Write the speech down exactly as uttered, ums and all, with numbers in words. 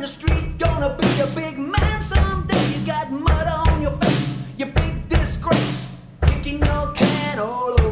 the street, gonna be a big man someday. You got mud on your face, you big disgrace, kicking your can all over.